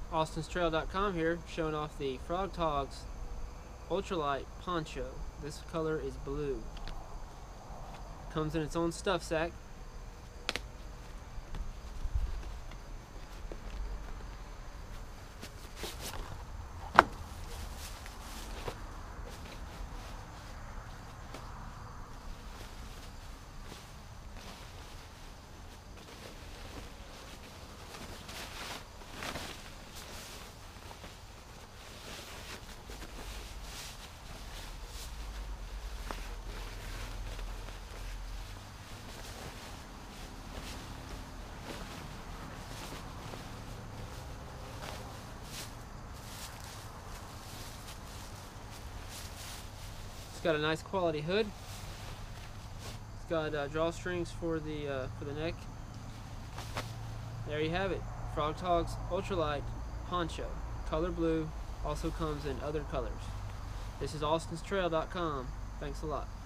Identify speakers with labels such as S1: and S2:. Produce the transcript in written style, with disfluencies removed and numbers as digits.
S1: AustinsTrail.com here, showing off the Frogg Toggs Ultralight Poncho. This color is blue. Comes in its own stuff sack. It's got a nice quality hood. It's got drawstrings for the neck. There you have it, Frogg Toggs Ultralight Poncho, color blue. Also comes in other colors. This is AustinsTrail.com. Thanks a lot.